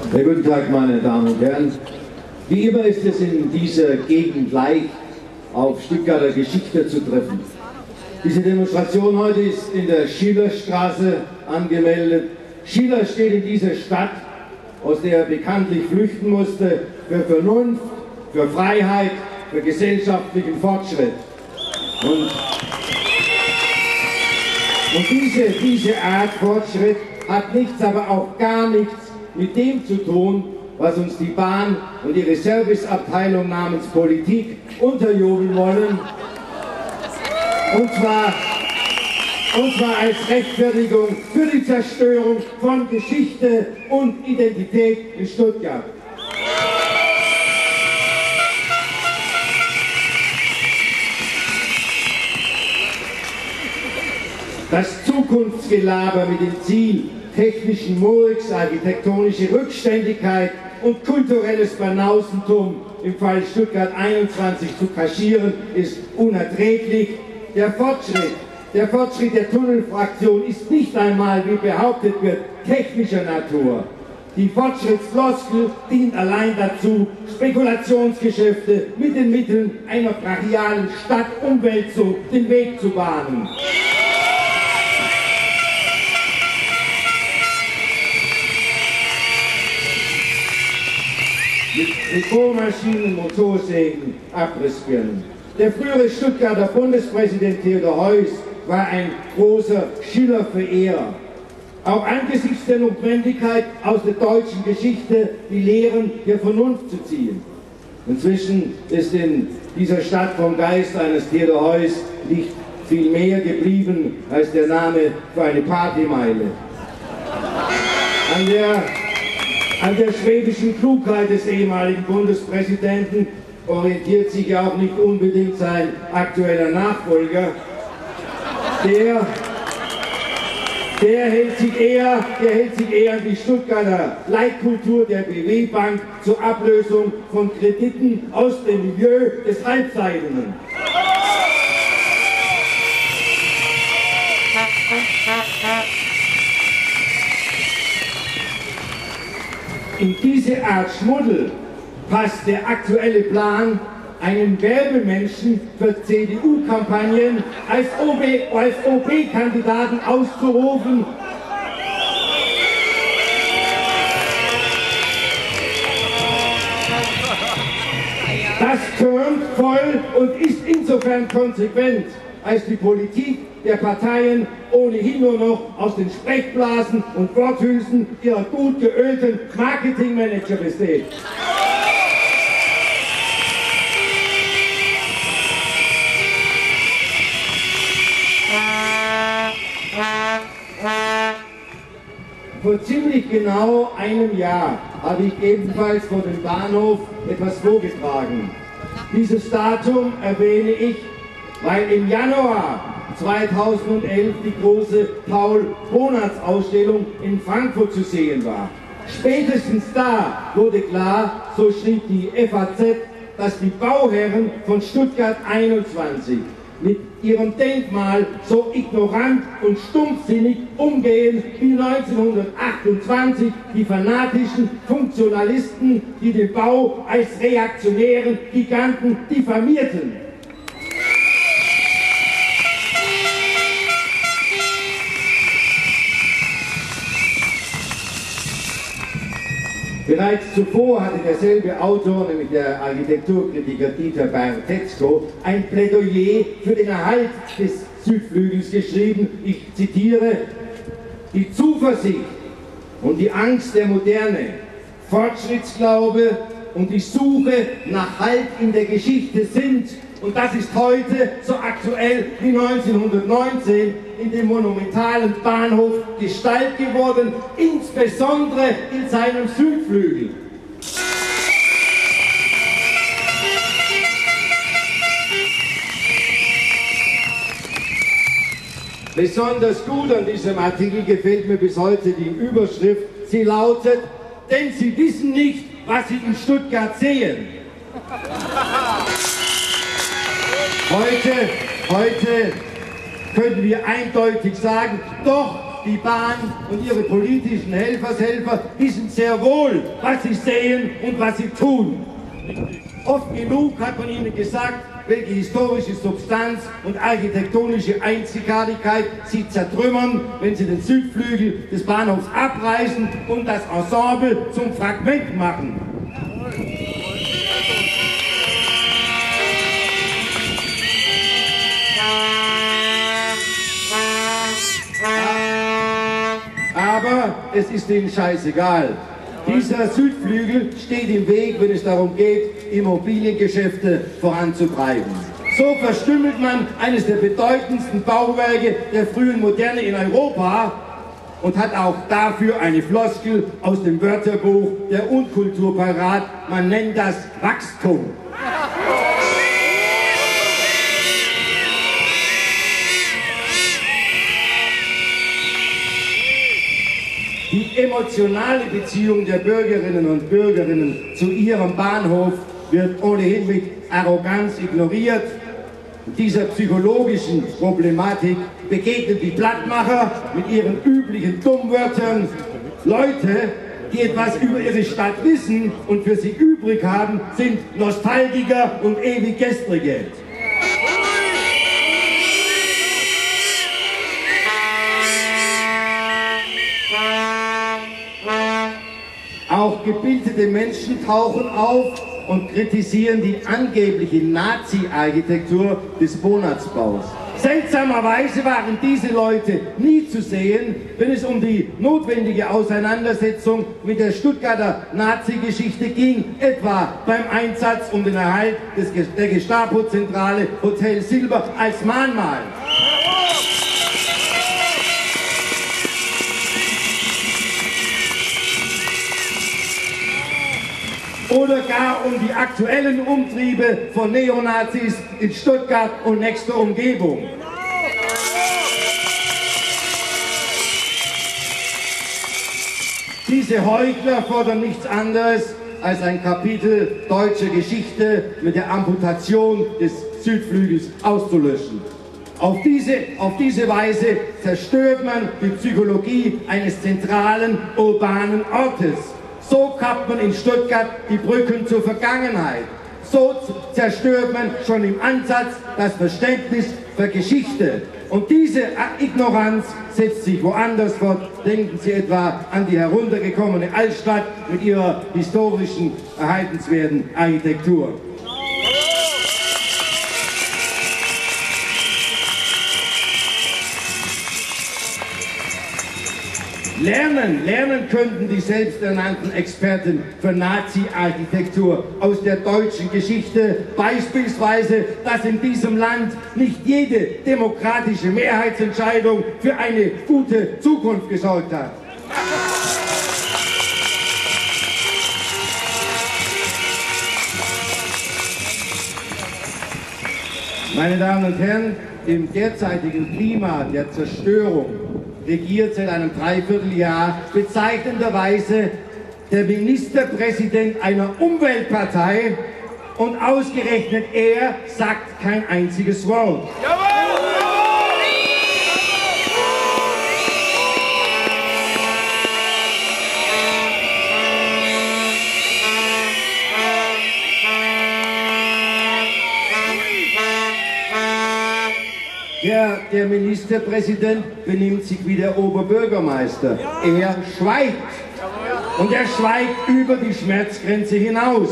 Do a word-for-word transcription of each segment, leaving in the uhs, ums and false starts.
Ja, guten Tag, meine Damen und Herren. Wie immer ist es in dieser Gegend leicht, auf Stuttgarter Geschichte zu treffen. Diese Demonstration heute ist in der Schillerstraße angemeldet. Schiller steht in dieser Stadt, aus der er bekanntlich flüchten musste, für Vernunft, für Freiheit, für gesellschaftlichen Fortschritt. Und, und diese, diese Art Fortschritt hat nichts, aber auch gar nichts mit dem zu tun, was uns die Bahn und ihre Serviceabteilung namens Politik unterjubeln wollen. Und zwar, und zwar als Rechtfertigung für die Zerstörung von Geschichte und Identität in Stuttgart. Das Zukunftsgelaber mit dem Ziel, technischen Murks, architektonische Rückständigkeit und kulturelles Banausentum im Fall Stuttgart einundzwanzig zu kaschieren, ist unerträglich. Der Fortschritt, der Fortschritt der Tunnelfraktion ist nicht einmal, wie behauptet wird, technischer Natur. Die Fortschrittsfloskel dient allein dazu, Spekulationsgeschäfte mit den Mitteln einer brachialen Stadtumwälzung den Weg zu bahnen. Mit Bohrmaschinen, Motorsägen, Abrissbirnen. Der frühere Stuttgarter Bundespräsident Theodor Heuss war ein großer Schiller-Verehrer. Auch angesichts der Notwendigkeit, aus der deutschen Geschichte die Lehren der Vernunft zu ziehen. Inzwischen ist in dieser Stadt vom Geist eines Theodor Heuss nicht viel mehr geblieben als der Name für eine Partymeile. An der An der schwedischen Klugheit des ehemaligen Bundespräsidenten orientiert sich ja auch nicht unbedingt sein aktueller Nachfolger. Der, der, hält sich eher, der hält sich eher an die Stuttgarter Leitkultur der B W-Bank zur Ablösung von Krediten aus dem Milieu des Halbseidenen. In diese Art Schmuddel passt der aktuelle Plan, einen Werbemenschen für C D U-Kampagnen als O B-Kandidaten auszurufen. Das tönt voll und ist insofern konsequent, als die Politik der Parteien ohnehin nur noch aus den Sprechblasen und Worthülsen ihrer gut geölten Marketingmanager besteht. Vor ziemlich genau einem Jahr habe ich ebenfalls vor dem Bahnhof etwas vorgetragen. Dieses Datum erwähne ich, weil im Januar zweitausendelf die große Paul-Bonatz-Ausstellung in Frankfurt zu sehen war. Spätestens da wurde klar, so schrieb die F A Z, dass die Bauherren von Stuttgart einundzwanzig mit ihrem Denkmal so ignorant und stumpfsinnig umgehen wie neunzehnhundertachtundzwanzig die fanatischen Funktionalisten, die den Bau als reaktionären Giganten diffamierten. Bereits zuvor hatte derselbe Autor, nämlich der Architekturkritiker Dieter Bartetzko, ein Plädoyer für den Erhalt des Südflügels geschrieben. Ich zitiere: Die Zuversicht und die Angst der Moderne, Fortschrittsglaube und die Suche nach Halt in der Geschichte sind, und das ist heute so aktuell wie neunzehnhundertneunzehn, in dem monumentalen Bahnhof Gestalt geworden, insbesondere in seinem Südflügel. Besonders gut an diesem Artikel gefällt mir bis heute die Überschrift. Sie lautet: Denn Sie wissen nicht, was Sie in Stuttgart sehen. Heute, heute können wir eindeutig sagen, doch, die Bahn und ihre politischen Helfershelfer wissen sehr wohl, was sie sehen und was sie tun. Oft genug hat man ihnen gesagt, welche historische Substanz und architektonische Einzigartigkeit sie zertrümmern, wenn sie den Südflügel des Bahnhofs abreißen und das Ensemble zum Fragment machen. Aber es ist ihnen scheißegal. Dieser Südflügel steht im Weg, wenn es darum geht, Immobiliengeschäfte voranzutreiben. So verstümmelt man eines der bedeutendsten Bauwerke der frühen Moderne in Europa und hat auch dafür eine Floskel aus dem Wörterbuch der Unkultur parat. Man nennt das Wachstum. Die emotionale Beziehung der Bürgerinnen und Bürgerinnen zu ihrem Bahnhof wird ohnehin mit Arroganz ignoriert. Dieser psychologischen Problematik begegnen die Blattmacher mit ihren üblichen Dummwörtern. Leute, die etwas über ihre Stadt wissen und für sie übrig haben, sind Nostalgiker und Ewiggestrige. Auch gebildete Menschen tauchen auf und kritisieren die angebliche Nazi-Architektur des Bonatzbaus. Seltsamerweise waren diese Leute nie zu sehen, wenn es um die notwendige Auseinandersetzung mit der Stuttgarter Nazi-Geschichte ging, etwa beim Einsatz um den Erhalt des, der Gestapo-Zentrale Hotel Silber als Mahnmal. Oder gar um die aktuellen Umtriebe von Neonazis in Stuttgart und nächster Umgebung. Diese Heuchler fordern nichts anderes als ein Kapitel deutscher Geschichte mit der Amputation des Südflügels auszulöschen. Auf diese, auf diese Weise zerstört man die Psychologie eines zentralen urbanen Ortes. So kappt man in Stuttgart die Brücken zur Vergangenheit. So zerstört man schon im Ansatz das Verständnis für Geschichte. Und diese Ignoranz setzt sich woanders fort. Denken Sie etwa an die heruntergekommene Altstadt mit ihrer historischen, erhaltenswerten Architektur. Lernen, lernen könnten die selbsternannten Experten für Nazi-Architektur aus der deutschen Geschichte beispielsweise, dass in diesem Land nicht jede demokratische Mehrheitsentscheidung für eine gute Zukunft gesorgt hat. Meine Damen und Herren, im derzeitigen Klima der Zerstörung regiert seit einem Dreivierteljahr bezeichnenderweise der Ministerpräsident einer Umweltpartei und ausgerechnet er sagt kein einziges Wort. Der, der Ministerpräsident benimmt sich wie der Oberbürgermeister. Er schweigt. Und er schweigt über die Schmerzgrenze hinaus.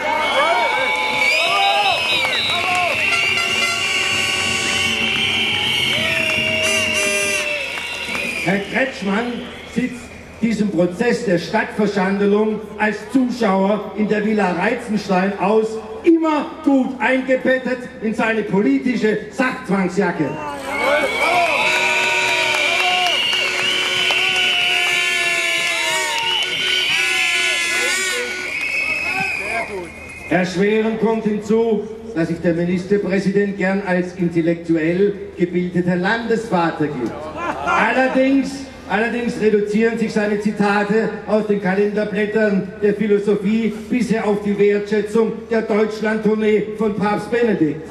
Herr Kretschmann sitzt diesem Prozess der Stadtverschandelung als Zuschauer in der Villa Reitzenstein aus, immer gut eingebettet in seine politische Sachzwangsjacke. Erschwerend kommt hinzu, dass sich der Ministerpräsident gern als intellektuell gebildeter Landesvater gibt. Allerdings Allerdings reduzieren sich seine Zitate aus den Kalenderblättern der Philosophie bisher auf die Wertschätzung der Deutschlandtournee von Papst Benedikt.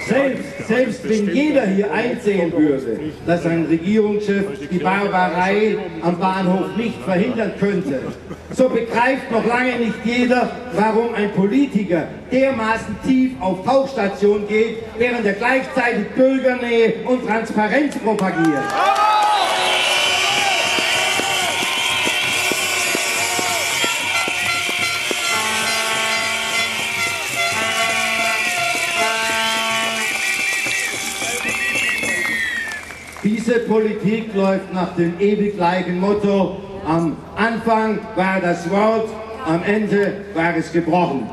Selbst, selbst wenn jeder hier einsehen würde, dass ein Regierungschef die Barbarei am Bahnhof nicht verhindern könnte, so begreift noch lange nicht jeder, warum ein Politiker dermaßen tief auf Tauchstation geht, während er gleichzeitig Bürgernähe und Transparenz propagiert. Diese Politik läuft nach dem ewig gleichen Motto: am Anfang war das Wort, am Ende war es gebrochen.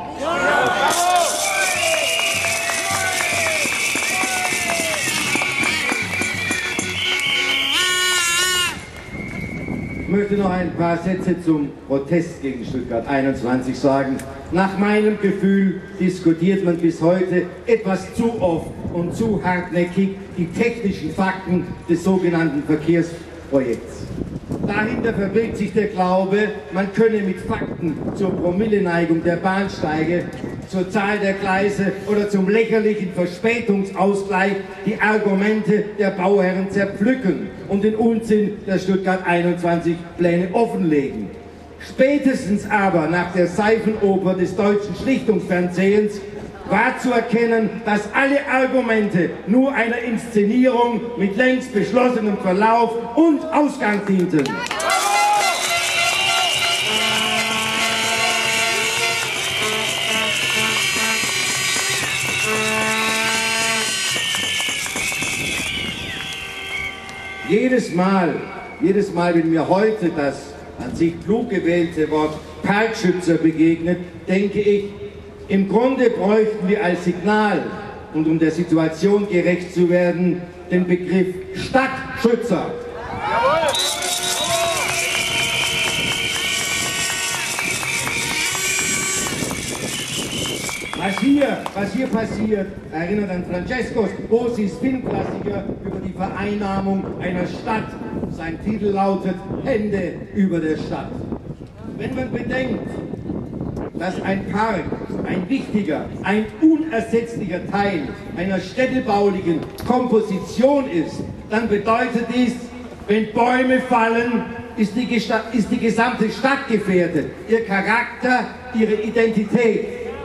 Ich möchte noch ein paar Sätze zum Protest gegen Stuttgart einundzwanzig sagen. Nach meinem Gefühl diskutiert man bis heute etwas zu oft und zu hartnäckig die technischen Fakten des sogenannten Verkehrsprojekts. Dahinter verbirgt sich der Glaube, man könne mit Fakten zur Promilleneigung der Bahnsteige, zur Zahl der Gleise oder zum lächerlichen Verspätungsausgleich die Argumente der Bauherren zerpflücken und den Unsinn der Stuttgart einundzwanzig Pläne offenlegen. Spätestens aber nach der Seifenoper des deutschen Schlichtungsfernsehens war zu erkennen, dass alle Argumente nur einer Inszenierung mit längst beschlossenem Verlauf und Ausgang dienten. Jedes Mal, jedes Mal, wenn mir heute das an sich klug gewählte Wort Parkschützer begegnet, denke ich, im Grunde bräuchten wir als Signal und um der Situation gerecht zu werden, den Begriff Stadtschützer. Jawohl. Was hier, was hier passiert, erinnert an Francescos Bosis Filmklassiker über die Vereinnahmung einer Stadt. Sein Titel lautet Hände über der Stadt. Wenn man bedenkt, dass ein Park ein wichtiger, ein unersetzlicher Teil einer städtebaulichen Komposition ist, dann bedeutet dies, wenn Bäume fallen, ist die, ist die gesamte Stadt gefährdet, ihr Charakter, ihre Identität.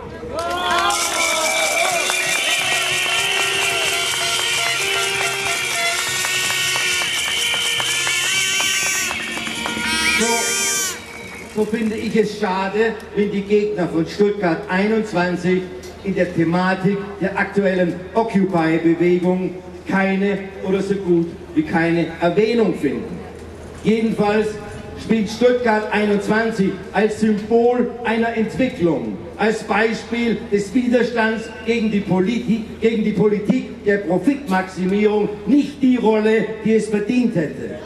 So, so finde ich es schade, wenn die Gegner von Stuttgart einundzwanzig in der Thematik der aktuellen Occupy-Bewegung keine oder so gut wie keine Erwähnung finden. Jedenfalls spielt Stuttgart einundzwanzig als Symbol einer Entwicklung, als Beispiel des Widerstands gegen die Politik, gegen die Politik der Profitmaximierung nicht die Rolle, die es verdient hätte.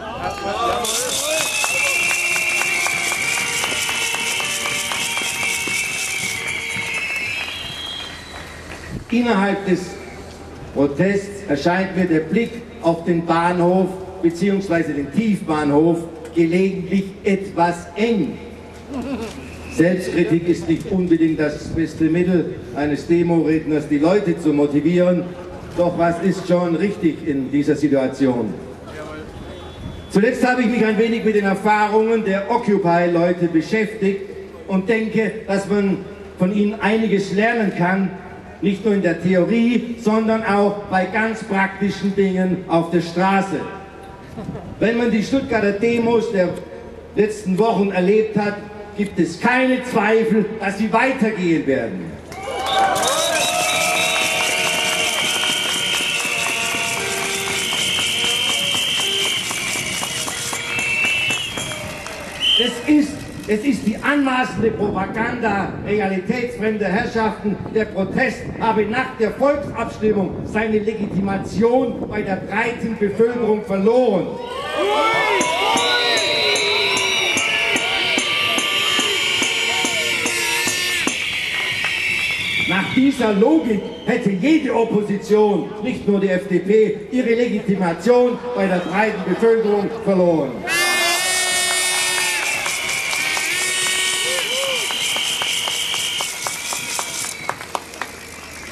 Innerhalb des Protests erscheint mir der Blick auf den Bahnhof bzw. den Tiefbahnhof gelegentlich etwas eng. Selbstkritik ist nicht unbedingt das beste Mittel eines Demo-Redners, die Leute zu motivieren. Doch was ist schon richtig in dieser Situation? Zuletzt habe ich mich ein wenig mit den Erfahrungen der Occupy-Leute beschäftigt und denke, dass man von ihnen einiges lernen kann, nicht nur in der Theorie, sondern auch bei ganz praktischen Dingen auf der Straße. Wenn man die Stuttgarter Demos der letzten Wochen erlebt hat, gibt es keine Zweifel, dass sie weitergehen werden. Es ist, es ist die anmaßende Propaganda realitätsfremder Herrschaften. Der Protest habe nach der Volksabstimmung seine Legitimation bei der breiten Bevölkerung verloren. Nach dieser Logik hätte jede Opposition, nicht nur die F D P, ihre Legitimation bei der breiten Bevölkerung verloren.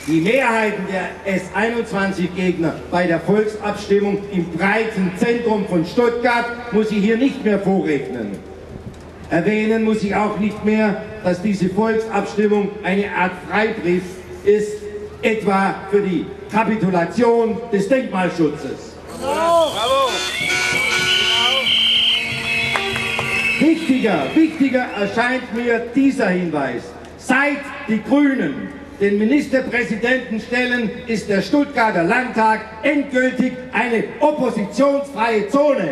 Die Mehrheiten der S einundzwanzig Gegner bei der Volksabstimmung im breiten Zentrum von Stuttgart muss ich hier nicht mehr vorrechnen. Erwähnen muss ich auch nicht mehr, dass diese Volksabstimmung eine Art Freibrief ist, etwa für die Kapitulation des Denkmalschutzes. Bravo! Bravo! Wichtiger, wichtiger erscheint mir dieser Hinweis. Seit die Grünen den Ministerpräsidenten stellen, ist der Stuttgarter Landtag endgültig eine oppositionsfreie Zone.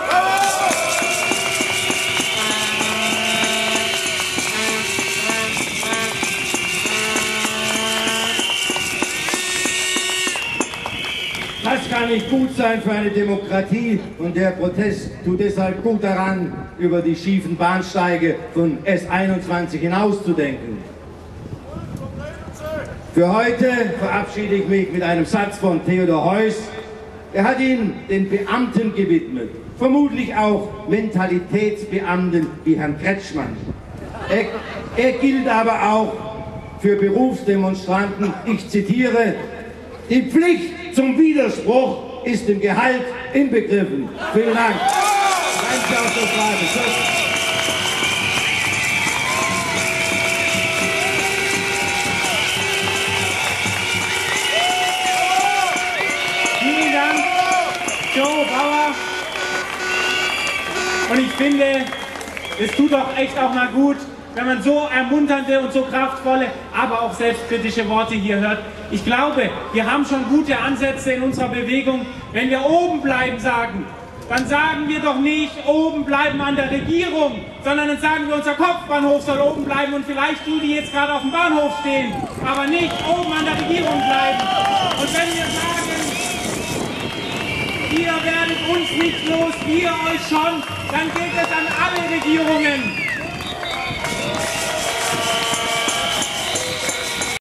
Das kann nicht gut sein für eine Demokratie und der Protest tut deshalb gut daran, über die schiefen Bahnsteige von S einundzwanzig hinauszudenken. Für heute verabschiede ich mich mit einem Satz von Theodor Heuss. Er hat ihn den Beamten gewidmet, vermutlich auch Mentalitätsbeamten wie Herrn Kretschmann. Er, er gilt aber auch für Berufsdemonstranten. Ich zitiere: Die Pflicht zum Widerspruch ist im Gehalt inbegriffen. Vielen Dank. Danke auf das Frage. Tschüss. Vielen Dank, Joe Bauer. Und ich finde, es tut doch echt auch mal gut, wenn man so ermunternde und so kraftvolle, aber auch selbstkritische Worte hier hört. Ich glaube, wir haben schon gute Ansätze in unserer Bewegung. Wenn wir oben bleiben sagen, dann sagen wir doch nicht, oben bleiben an der Regierung, sondern dann sagen wir, unser Kopfbahnhof soll oben bleiben und vielleicht die, die jetzt gerade auf dem Bahnhof stehen, aber nicht oben an der Regierung bleiben. Und wenn wir sagen, ihr werdet uns nicht los, wir euch schon, dann geht es an alle Regierungen.